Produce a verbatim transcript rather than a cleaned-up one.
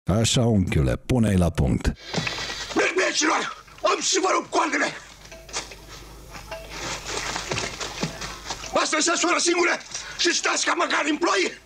Așa, unchiule, pune-i la punct. Berbecilor, am și vă rup coardele! Asta e săsură singură și stați ca măcar în ploi!